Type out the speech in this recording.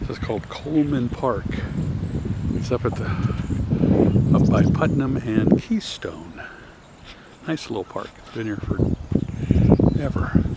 It's called Coleman Park. It's up by Putnam and Keystone. Nice little park. It's been here forever.